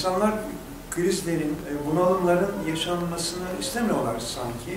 İnsanlar krizlerin, bunalımların yaşanmasını istemiyorlar sanki.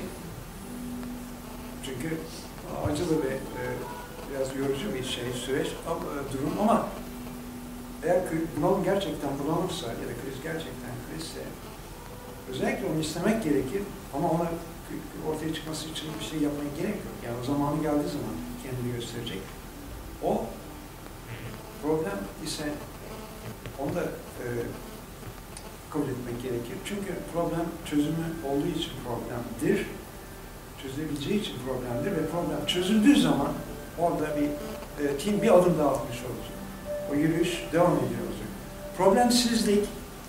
Çünkü acılı ve biraz yorucu bir süreç, durum ama eğer bunalım gerçekten bunalımsa ya da kriz gerçekten krizse özellikle onu istemek gerekir ama ona ortaya çıkması için bir şey yapmaya gerek yok. Yani o zamanı geldiği zaman kendini gösterecek. O problem ise onu da kabul etmek gerekir. Çünkü problem çözümü olduğu için problemdir. Çözülebileceği için problemdir ve problem çözüldüğü zaman orada bir bir adım daha atmış olacak. O yürüyüş devam ediyor olacak. Problemsizlik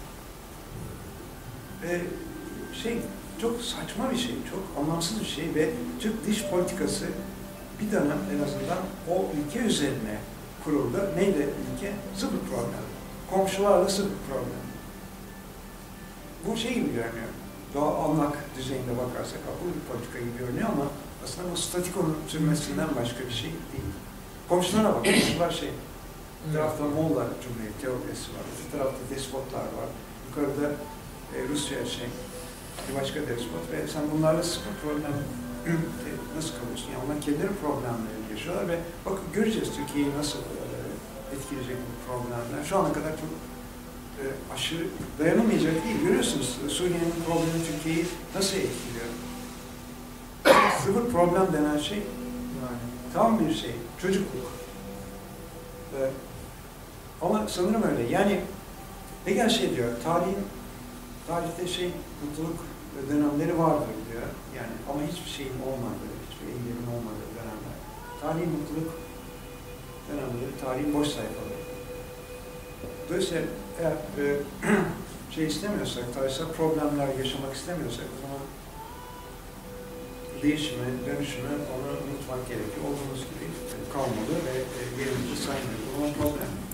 çok saçma bir şey, çok anlamsız bir şey ve Türk dış politikası bir dönem en azından o ülke üzerine kuruldu. Neydi ülke? Sıfır problem. Komşularla sıfır problem. Bu şey gibi görünüyor. Doğa anlak düzeyinde bakarsak akıllı bir politika gibi görünüyor ama aslında bu statikonun sürmesinden başka bir şey değil. Komşulara bak, komşular bir tarafta Moğollar Cumhuriyeti teokrasi var, bir tarafta despotlar var, yukarıda Rusya bir başka despot ve sen bunlarla sıfır problem nasıl kalıyorsun? Yani onlar kendileri problemlerini yaşıyorlar ve bak göreceğiz Türkiye'yi nasıl etkileyecek bu problemler. Şu ana kadar çok aşırı dayanılmayacak değil. Görüyorsunuz Suriye'nin problemi Türkiye'yi nasıl etkiliyor? Sıfır problem denen şey tam bir şey, çocukluk. Ama sanırım öyle. Yani Hegel diyor, tarihte mutluluk dönemleri vardır diyor. Yani ama hiçbir şeyin olmadığı, hiçbir eylemin olmadığı dönemler. Tarihin mutluluk dönemleri, tarihin boş sayfaları. Dolayısıyla eğer istemiyorsak, tarihsel problemler yaşamak istemiyorsak o zaman değişimi, dönüşümü onu unutmak gerekiyor. Olduğumuz gibi kalmalı ve yerimizi saymalı. O zaman problem.